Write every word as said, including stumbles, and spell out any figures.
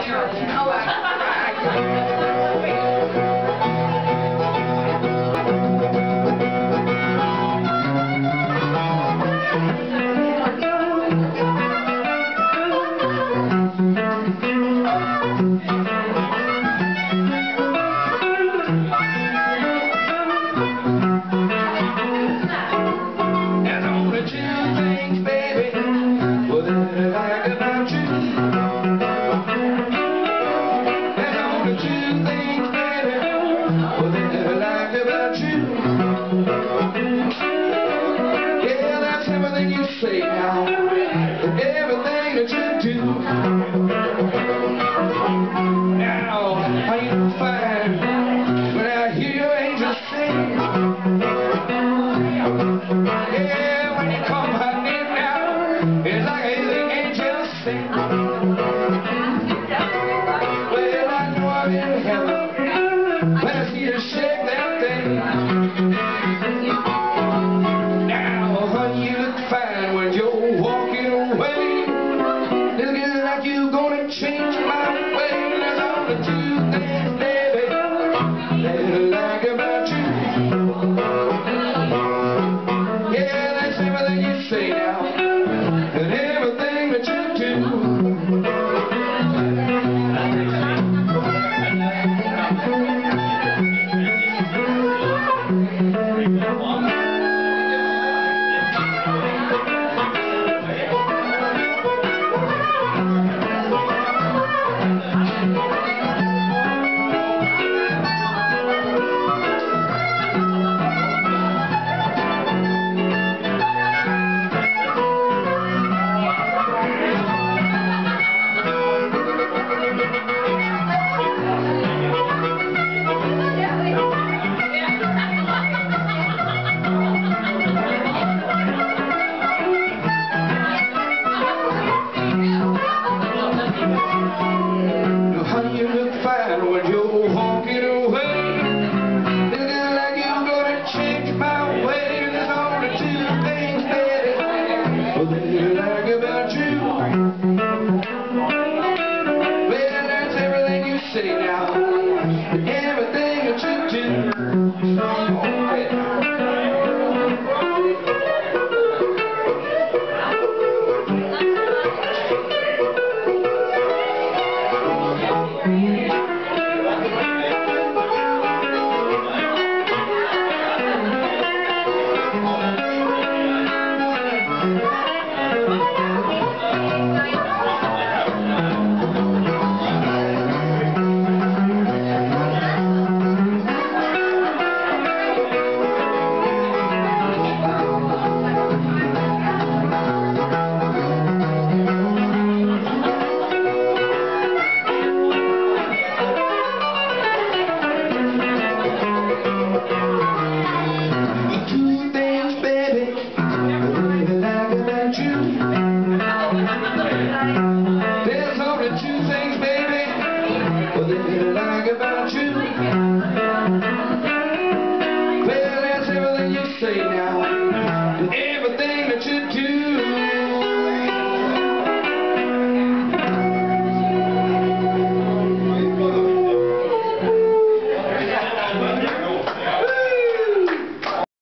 Say now, everything that you do. Now, how you find when I hear your angels sing? Yeah, when you call my name now, it's like I hear the angels sing. Well, I know I'm in heaven when I see you shake that thing. Now, honey, you look fine when you're walking away. Looking like you're gonna change my way. There's only two things, baby, that I like about you. Yeah, that's everything you say now, and everything that you do. You look fine when you're walking away. Looking like you're gonna change my way. There's only two things, baby, that I like about you. Well, that's everything you say now, and everything that you do. Oh, yeah. There's only two things, baby, that I like about you. Well, that's everything you say now.